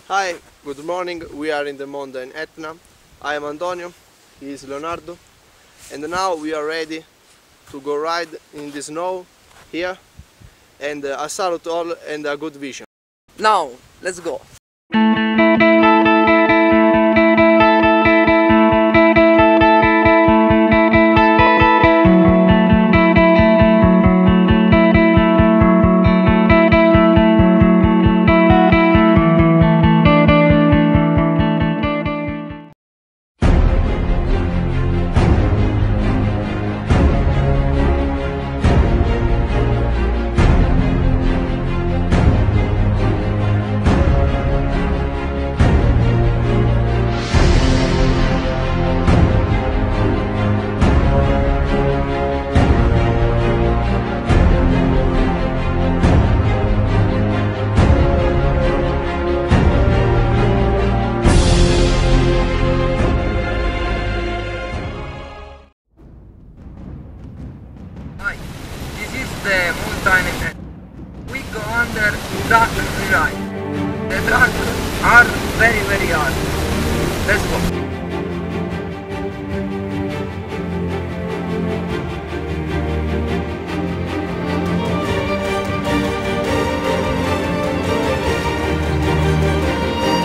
Hi, good morning. We are in the mountain Etna. I am Antonio, he is Leonardo, and now we are ready to go ride in the snow here, and a salute all and a good vision. Now, let's go. Hi, this is the mountain and we go under dark ride. The dark are very hard. Let's go.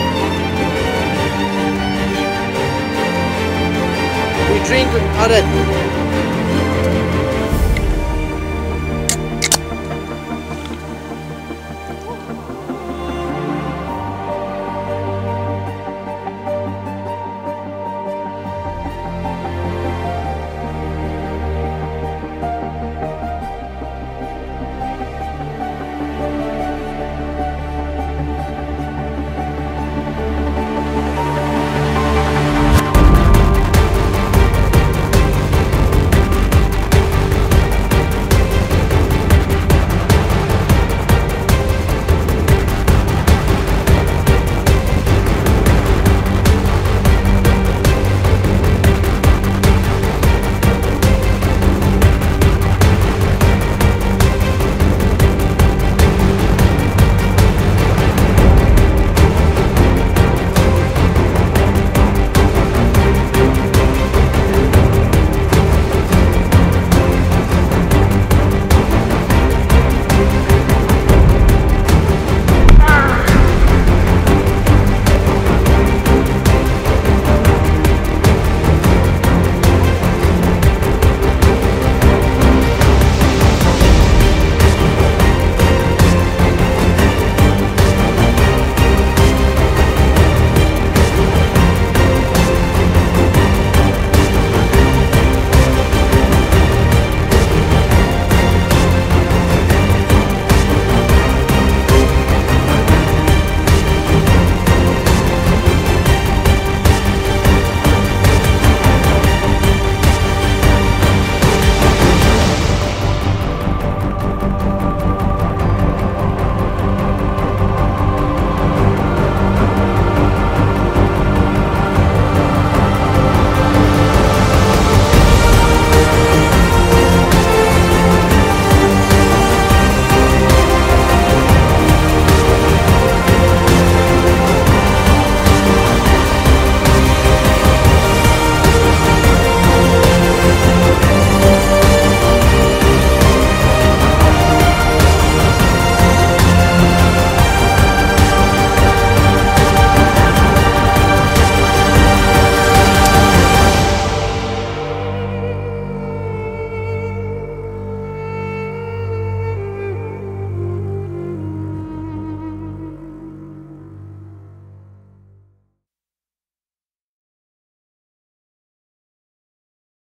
We drink a Red Bull.